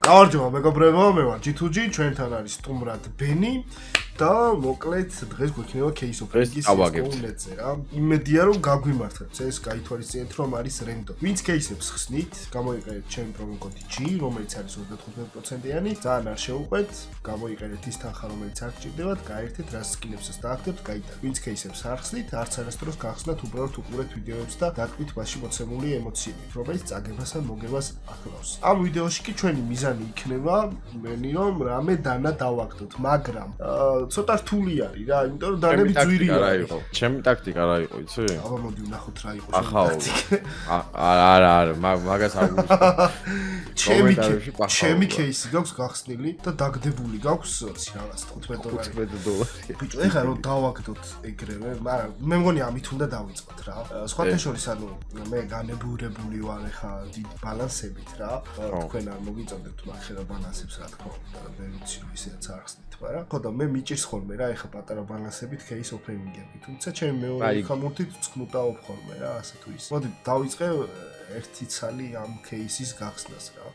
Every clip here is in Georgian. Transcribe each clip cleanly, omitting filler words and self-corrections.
გამარჯობა მეგობრებო, მე ვარ G2G, ჩვენთან არის სტუმრად ბენი და მოკლედ დღეს გვექნება Case of Kings-ის სტუმრეთზე რა. იმედია რომ გაგვიმართებთ ეს გაითვალისწინეთ რომ არის რენდო. ვინც Case-ებს ხსნით, გამოიყენეთ ჩემი პრომო კოდი G, რომელიც არის 35%-იანი, ძალიან არ შეუყვეთ, გამოიყენეთ ის თანხა რომელიც არ გჭირდებათ, გაერთეთ რა სკინებსაც დაახდებთ, გაიტანეთ. ვინც Case-ებს არ ხსნით, არც არასდროს გახსნათ, უბრალოდ უყურეთ ვიდეოებს და დაკვით მასში მოცემული ემოციებით, რომელიც წაგებას ან მოგებას ახლავს. ამ ვიდეოში კი ჩვენი მიზანი იქნება, მენი რომ რამე დანა დავაგდოთ, მაგრამ ცოტა რთული არის რა, იმიტომ რომ დანები ძვირი არის. ჩემი ტაქტიკა რა იყო, იცი? აბა მოდი ვნახოთ რა იყო ტაქტიკა. არა, მაგას არ გვიქნება. ჩემი кейსი გაქვს გახსნილი და დაგდებული გაქვს რაღაც $15. ბიჭო, ეხლა რომ დავაგდოთ ეგრევე, მაგრამ მე მგონი ამით უნდა დავიწყოთ რა. სხვათა შორის ანუ მე განებურებული ვარ ეხლა დიდ ბალანსებით რა. თქვენ არ მოგიწევთ მაგხერა ბალანსებს რა თქმა უნდა, მე ვიცი რომ ისედაც არ ხსნით, მაგრამ ხოდა მე მიჭირს ხოლმე რა ეხლა პატარა ბალანსებით case opening-ები, თუმცა ჩემი მეორე ხამურთით წკნუტაობ ხოლმე რა, ასე თუ ისე. მოდი დავიწყე ერთი ცალი ამ case-ის გახსნას რა.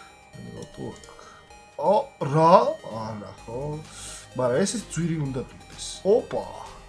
რა? არა ხო? მაგრამ ესეც ძვირი უნდა გიყდეს. ოპა.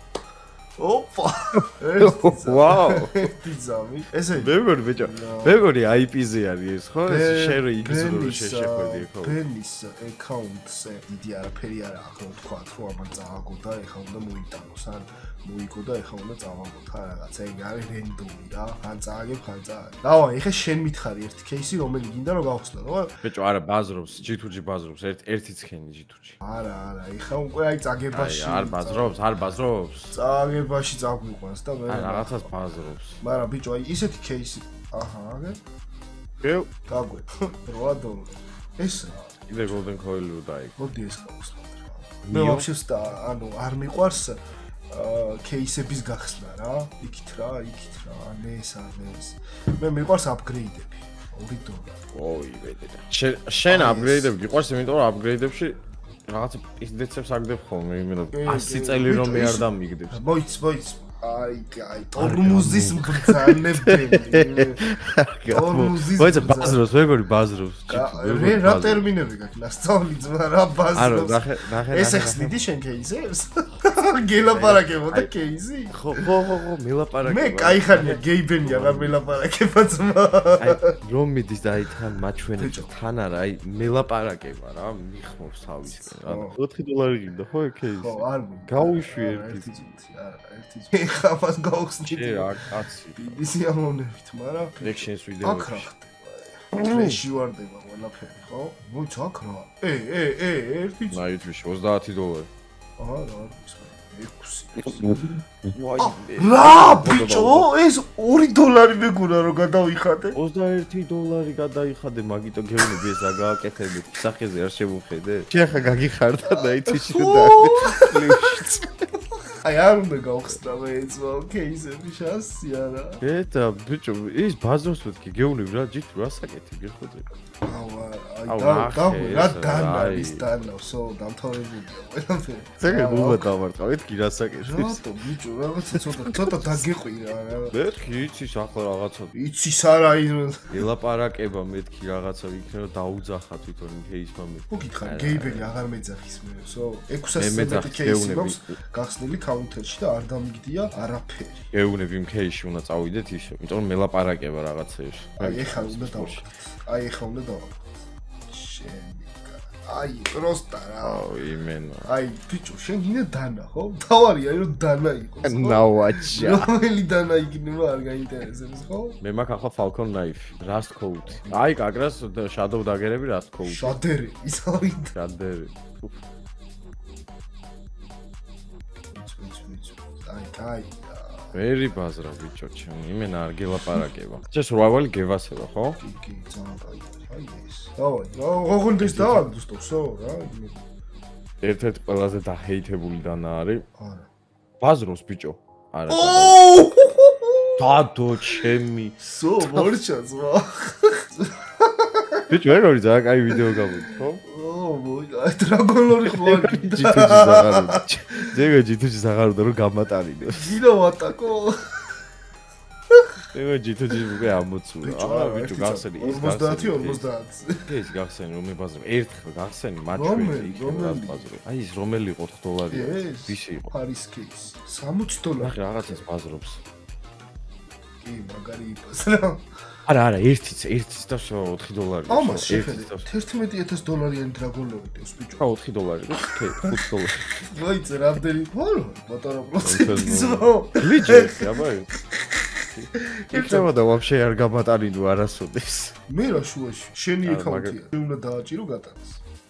ვაუ. ტიზამი. ესე მეგორი ბიჭო. მეგორი IP-ზე არის ეს ხო? შენ იგზნური შეხედი ხო? ბენის account-ზე დიდი არაფერი არ ახლა თქვა რომ ამან წააგო და ეხლა უნდა მოიტანოს ან მოიგო და ეხლა უნდა წავაგოთ რა რაღაცა ეგ არის რენდომი რა. ან წააგებ ხან წააგებ. დავა, ეხლა შენ მითხარი ერთი кейსი რომელი გინდა რომ გავხსნო რა. ბიჭო, არა ბაზრობს, G2G ბაზრობს, ერთი ცხენი G2G. არა, ეხლა უკვე აი წაგებაში. არ ბაზრობს. წაგებაში წაგვიყვანს და მე რაღაცას ბაზრობს. მაგრამ ბიჭო, აი ისეთი кейსი. აჰა, აგე. გაგვე. $8. ეს რა? კიდე golden coil-ი დაიგო. მოდი ეს გავხსნათ რა. მე ვაფშე ანუ არ მიყვარს кейსების გახსნა რა. იქით რა, ან ეს. მე მიყვარს upgrade-ები. $2. ოი, ვედედა. შენ upgrade-ები გიყვარს, იმიტომ რომ upgrade-ებში რაღაცა პიზდეცებს აგდებ ხოლმე, იმენა 100 წელი რომ მე არ დამიგდებს. მოიც. აი, ტორმუზის მბრძანებელი. მოიცა ბაზრობს, მეგორი ბაზრობს. რა ტერმინები გაქვს ნასწავლი ძმა რა ბაზრობს. ნახე. ეს ხსნიდი შენ кейსებს? გელაპარაკებო და кейსი? ხო, მელაპარაკება. მე кайხანია გეიბენია რა მელაპარაკება ძმა. აი, რომ მიდის და აი თან მაჩვენებს თან არა, აი მელაპარაკება რა, მიხმობს თავისკენ რა. $4 გინდა ხო кейსი? ხო, არ გაუშვი ერთი. ერთი. ხაფას გავხსნით. რა კაცი. დიდი სიამოვნებით, მაგრამ ეგ შენს ვიდეოში. აქ რა ხდება? ტრეში ვარდება ყველაფერი, ხო? მოიც აქ რა. ერთი. ნაიტვიში $30. აჰა, რა არის? 6. რა ბიჭო, ეს $2 მეგონა რომ გადავიხადე. $21 გადაიხადე, მაგიტო გეუბნები ეს რა გააკეთები. სახეზე არ შევუხედე. შეხა გაგიხარდა ნაიტვიში და აი არ უნდა გავხსნა მე ეს кейსები შანსი არა. ეტა ბიჭო, ის ბაზრობს მეთქი გეუბნები რა ჯით რა საკეთე გიხოდე. აი რა დანა ის დანა სო დამთავრებულია ყველაფერი. ზეგე გულა დავარტყა მეთქი რა საკეთე. რატო ბიჭო რაღაცა ცოტა დაგეყვირა რა. მეთქი იცის ახლა რაღაცა. იცის არა ის ელაპარაკება მეთქი რაღაცა იქნება დაუძახა თვითონ кейსმა მე. მოგითხარ გეიბელი აღარ მეძახის მე სო 600 кейსი მაქვს გახსნილი კაუნტერში და არ დამიგდია არაფერი. ეუნები იმ кейსში უნდა წავიდეთ ისე, იმიტომ რომ მელაპარაკება რაღაცეებში. აი ეხლა უნდა დავხოთ. აი პროსტა რა. იმენა. აი ბიჭო, შენ გინდა დანა ხო? თავარია რომ დანა იყოს. ნაუაჩა. რომელი დანა იქნება არ გაინტერესებს ხო? მე მაქვს ახლა Falcon Knife, Rust Code. აი კაგრას Shadow Dagger-ები Rust Code. შადერი, ისავით. შადერი. აი ვერი ბაზრა ბიჭო ჩემი, იმენა არ გელაპარაკება. ეს survival-ი გევასება, ხო? კი, ძალიან კაი. აი ეს. დავაი, ოღონდეს დავაგდოსტო რა. ერთ-ერთი ყველაზე დაჰეითებული დანა არის. არა. ბაზრობს ბიჭო. არა. დადო ჩემი. სო, მორჩა ზღვა. ბიჭო, ეგ ძალიან კაი ვიდეო გავუდი, ხო? აი დრაგონლორი ხო არ გინდა. G2G აღარ უნდა რომ გამატარინოს. გინდა ვატაკო. ეგ ჯითოჯი უკვე ამოწურა. აა ბიჭო გახსენი ის 50-50. ის გახსენი რომ მიბაზრებ. ერთხელ გახსენი მაჩვენე იქ რას ბაზრობ. აი ის რომელი იყო 4 დოლარია. ვისი იყო? Paris case. $60. ნახე რაღაცას ბაზრობს. კი, მაგარი იპასრა. არა, ერთიც და 4 დოლარი. ამას შეხედე. $11,000 დრაგონები დევს ბიჭო. ხა 4 დოლარი, 5 დოლარი. მოიწე რამდენი ფორო? პატარა პროცენტი. ლიჯექი, აბა. იქნება და ვაფშე არ გამატარინო არასოდეს. მე რა შუაში? შენი აკაუნტია. მე უნდა დააჭირო გატანს.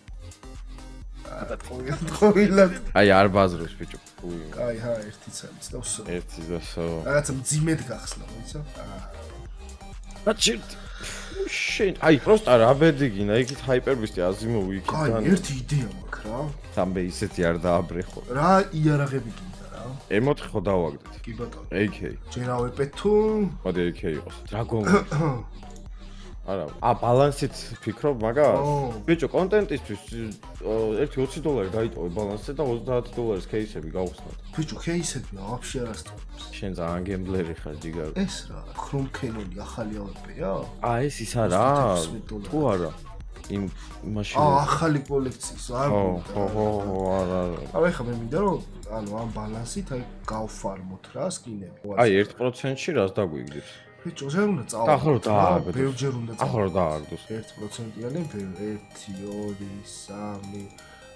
ყოველად. აი არ ბაზრობს ბიჭო. აი, ჰა, ერთიც არის და ვსო. ერთიც და ვსო. რაღაცა მძიმედ გახსნა, მოიცა? რაჭირთ. შენ, აი, პროსტა რა ბედეგინა, იქით ჰაიპერბისტი აზიმოვი იქით. აი, ერთი იდეა მაქვს რა. თამბე ისეთი არ დააბრეხო. რა იარაღები გინდა რა? M4 ხო დავაგდეთ. კი ბატონო. AK. ჯერა ვეპეთუ. მოდი AK იყოს. დრაგონი. არა, ბალანსით ფიქრობ მაგას? ბიჭო, კონტენტისთვის ერთი $20 დაიტოვე ბალანსზე და $30 кейსები გავხსნათ. ბიჭო, кейსები ვაფშე არ ასწავლებს. შენ ძალიან გემბლერი ხარ, ჯიგარ. ეს რა, Chrome Canyon-ი ახალი ავეპია? ეს ის არა? თუ არა? იმ მაშინ ახალი კოლექციის არ ხო, არა. აი ხა მე მინდა რომ ანუ ამ ბალანსით აი გავფარმოთ რა სკინები. აი 1%-ში რას დაგვიგდებს? ბიჭო, ზერ უნდა წავა. ახლა რომ დააგდოს. ბევრჯერ უნდა წავა. ახლა რომ დააგდოს. 1%-იანი 1, 2, 3,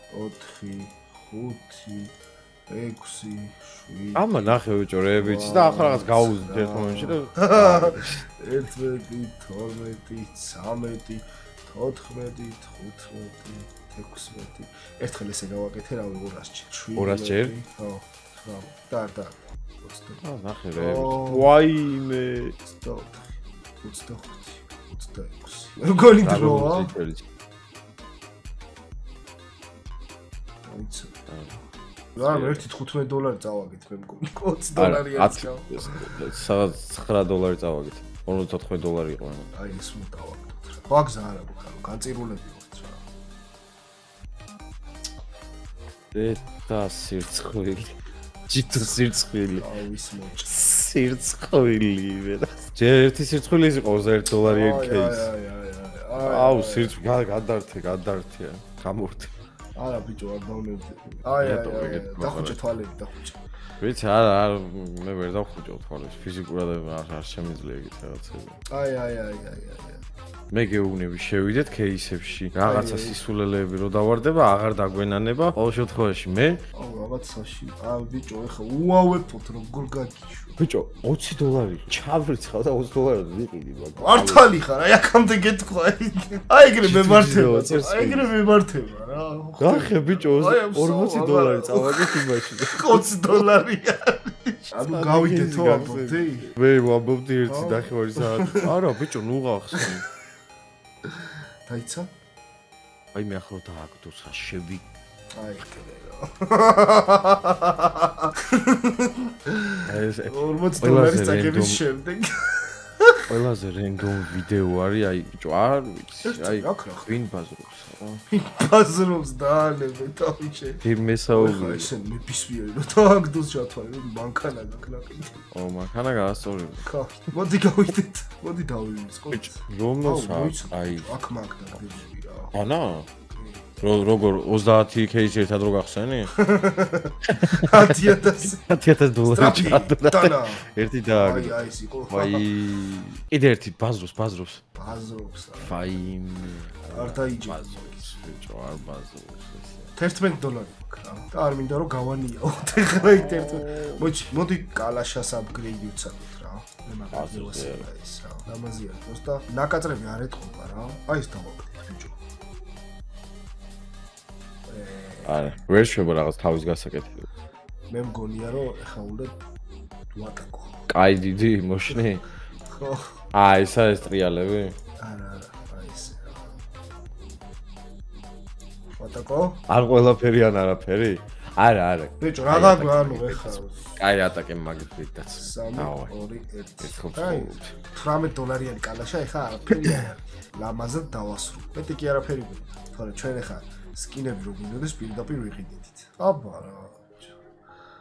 4, 5, 6, 7. ამა ნახე ბიჭო, ρε ვიცი და ახლა რაღაც გაუზრდ ერთ მომენტში და 11, 12, 13, 14, 15, 16. ერთხელ ესე გავაკეთე რა 200-ში. 200 ჯერ? ხო. და. ნახე ρε. ვაიმე. 25, 26. როგორი დროა? რა, ერთი $15 წავაგეთ მე მგონი. $20 არის გა. სადაც $9 წავაგეთ. $54 იყო. აი ეს უნდა დავაგდოთ რა. ბაგზა არა გქარო, განწირულები ვართ რა. და სირცხვილი. ჯიტო სირცხვილი. აუ ის მოჭ. სირცხვილი ვერა. ჯერ ერთი სირცხვილი იყო $1 ერთ кейს. აუ სირცხვილი გადართე. გამორთე. არა ბიჭო, არ დავნებდი. აი. დახუჭე თვალები, დახუჭე. ვიცი, არა, მე ვერ დავხუჭო თვალებს. ფიზიკურად არ შემიძლია ეგეთ რაღაცები. აი. მე გეუბნები შევიდეთ кейსებში. რაღაცა სისულელეები რო დავარდება, აღარ დაგვენანება. ყოველ შემთხვევაში მე აუ რაღაცაში. ბიჭო, ეხა უავეფოთ როგორ გაგიშვ. ბიჭო, $20 ჩავრიცხავ და $20 ვიყიდი მაგ. მართალი ხარ, აი აქამდე გეტყვა. აი ეგრე მემართება, ეგრე მემართება რა. გახე ბიჭო, $40 წავაგეთ იმაში. $20-ია. ანუ გავიდეთო ამბობდი? მე ვამბობდი ერთი ნახევარი საათი. არა ბიჭო, ნუ გახსნი. დაიცა? აი მე ახლა დააგდოს რა შევი. აი ეგრე რა. ეს $40 წაგების შემდეგ. ყველაზე რენდომ ვიდეო არის, აი ბიჭო, არ ვიცი, აი ვინ ბაზრობს რა. ბაზრობს დაანებე თავიჩე. მესაუბრე. ესე მებისვიერი რომ დააგდოს ჩათვალე რომ მანქანა გაკნაკით. მანქანა გაასწორებ. ხა, მოდი გავიდეთ. მოდი დავივიწყო. ბიჭო, რომელსაც აი აქ მაგ დაგდები რა. ანა? როგორ 30 кейსი ერთად რო გახსენი? $10,000 ჩადო. ერთი დააგდო. აი ეს იყო. ვაი, კიდე ერთი ბაზრობს. ბაზრობს. ვაი, არ დაიჯე. ბიჭო, არ ბაზრობს ეს. $11 მაქვს რა. და არ მინდა რომ გავანიაო. ეხლა იქ $11. მოდი კალაშას აპგრეიდი ვცადოთ რა. მე მაგაზე ვასწავლე ეს რა. ამაზია, просто ნაკაწრები არ ეთყობა რა. აი ეს დავაგდეთ ბიჭო. არა, ვერ შევა რაღაც თავის გასაკეთებლად. მე მგონია რომ ეხა უნდა ვატაკო. კაი დიდი მოშნი? ხო. ეს არის ტრიალები? არა, აი ეს. ვატაკო? არ ყველაფერი ან არაფერი? არა. ბიჭო, რა გაგვი ანუ ეხა. კაი ატაკე მაგითაც. 3, 2, 1. $18 კალაშა ეხა არაფერი არა. ლამაზად დავასრულე. მეტი კი არაფერი გვინდა. თორე ჩვენ ეხა სკინები რო გინდოდეს პირდაპირ ვიყიდით. აბა რა.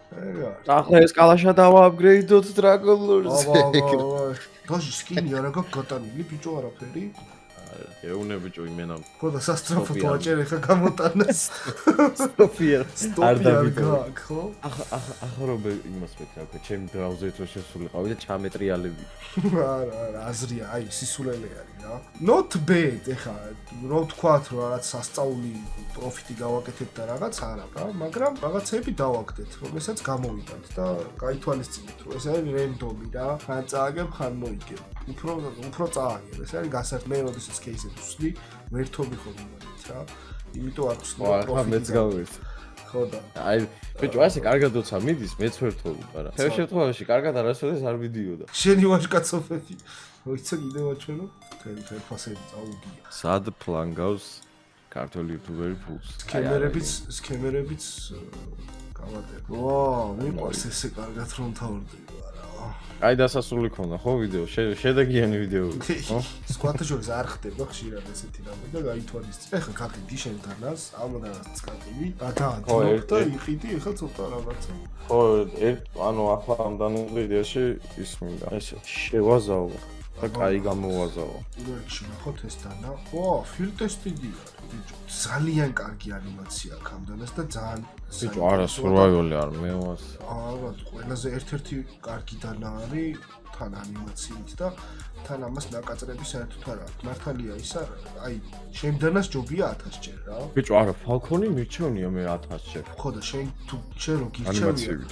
ახლა ეს კალაშა დავააპგრეიდოთ Dragon Lore-ზე. დაში სკინი არა გაქვს გატანილი ბიჭო არაფერი? ეუნე ბიჭო იმენა. ხო და სასტრაფოდ ვაჭერ ხა გამოტანას. სტოფიერ. არ დავიგაკ, ხო? ახლა რობე იმას მექნა, ჩემი ბრაუზერით რო შესულიყავი და ჩამეტრიალები. არა, აზრია, აი სისულელე არის რა. Not bad, ეხა რო ვთქვათ რომ რაღაც სასწაული პროფიტი გავაკეთებთ და რაღაც არა რა, მაგრამ რაღაცები დავაგდეთ, რომელსაც გამოვიდათ და გაითვალისწინეთ, რომ ეს არის რენდომი რა, ხან წააგებ, ხან მოიგებ. უფრო წააგებ, ეს არის გასართმ მე როდესაც кейსებს ვსვლი, ვერთობი ხოლმე მაგით რა. იმიტომ არ ვსვლი პროფიტი. მეც გავირთ. ხო და აი ბიჭო ასე კარგად როცა მიდის მეც ვერთობი, მაგრამ თელ შემთხვევაში კარგად არასოდეს არ მიდიოდა. შენი ვაჟკაცოფეთი. როცა კიდევ აჩვენო, თელ ფასები წაუგია. სად ფლანგავს ქართული იუთუბერი ფულს? სკემერებიც გავატებ. ვა, მიყვარს ესე კარგად რომ თავრდება რა. აი დასასრული ქონდა ხო ვიდეო, შედეგიანი ვიდეოები, ხო? სკვათა შორის არ ხდება ხშირად ესეთი რამე და გაითვალისწინე. ეხლა გაყიდი შენთანაც, ამოდანაც წაკივი, გადაადო და იყიდი ეხლა ცოტა რაღაცა. ხო, ანუ ახლა ამ დანუღიდიაში ის მინდა. ესე შევაზავო და კაი გამოვაზავო. პირველში ნახოთ ეს დანა. ვა, ფილ ტესტიდი არის, ბიჭო. ძალიან კარგი ანიმაცია აქვს ამდანას და ძალიან ბიჭო, არა survival-ი არ მევას. არა, ყველაზე ერთ-ერთი კარგი დანა არის თან ანიმაციით და თან ამას ნაკაწრები საერთოდ არ აქვს. მართალია ისა, აი, შემდანას ჯობია 1000 ჯერ რა. ბიჭო, არა, Falcon-ი მირჩევნია მე 1000 ჯერ. ხო და შენ თუ შენ რო გირჩევია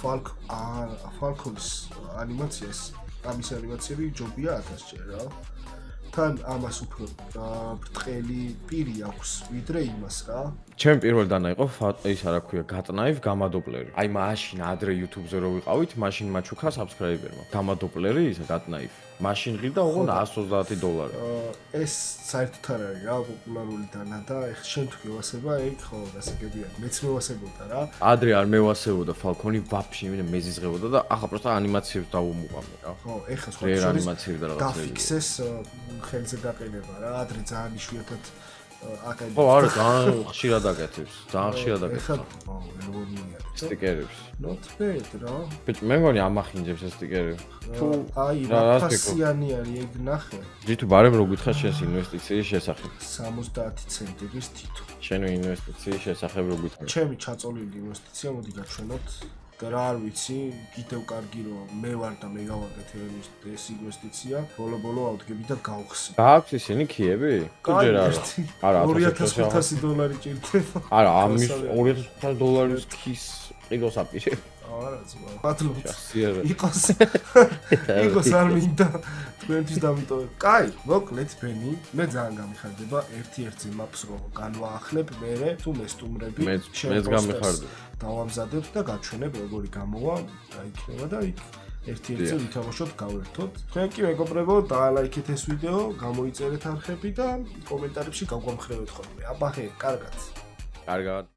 Falcon-ის ანიმაციას, ამის ანიმაციები ჯობია 1000 ჯერ რა. თან ამას უფრო ბრტყელი პირი აქვს ვიდრე იმას რა. ჩემ პირველ დანა იყო ის რა ქვია გატნაივ გამადოპლერი. აი მაშინ ადრე YouTube-ზე რო ვიყავით, მაშინ მაჩუქა subscriber-მა. გამადოპლერი ისა გატნაივ. მაშინ ღირდა ოღონდ $130. ეს საერთოდ არ არის რა პოპულარული დანა და ეხლა შენ თუ მევასება ეგ ხო გასაგებია. მეც მევასებოდა რა. ადრე არ მევასებოდა Falcon-ი ვაფშე იმენა მეზიზღებოდა და ახლა პროსტა ანიმაციებს დავუმუყამე რა. ხო, ეხლა სხვა ანიმაციები და რაღაცები. დაფიქსეს ხელზე გაყენება რა. ადრე ძალიან იშვიათად აკეთებს. ხო, არა, ძალიან ხშირად აკეთებს. ძალიან ხშირად აკეთებს. ხო, ელვონია. სტიკერებს. Not bad რა. ბიჭო, მე მგონი ამახინჯებს ეს სტიკერები. თუ აი რა ფასიანი არის ეგ ნახე. YouTube არემ რო გითხრა შენს ინვესტიციის შესახებ. 70 ცენტების თითო. შენი ინვესტიციის შესახებ რო გითხრა. ჩემი ჩაწოლილი ინვესტიცია მოდი გაჩვენოთ. და რა არ ვიცი, კიდევ კარგი რომ მე ვარ და მე გავაკეთე ეს ინვესტიცია, ბოლო-ბოლო ავდგები და გავხსნი. გააქვს ისინი ქიები? თუ ჯერ არა. არა, $2500 ჭირდება. არა, ამის $2500 ქის ყიდოს აპირებ. არა, ძმა. მადლობა. იყოს. იყოს არ მინდა თქვენთვის დამიტოვებ. კაი, მოკლედ ბენი, მე ძალიან გამიხარდება ერთ-ერთი maps რო განვაახლებ, მე თუ მესტუმრები მეც გამიხარდება. დავამზადებთ და გაჩვენებ როგორი გამოვა, დაიქნება და იქ ერთ-ერთზე ვითამაშოთ, გავერთოთ. თქვენ კი მეგობრებო, დაალაიქეთ ეს ვიდეო, გამოიწერეთ არხები და კომენტარებში გაგვამხრევეთ ხოლმე. აბა ხე, კარგად. კარგად.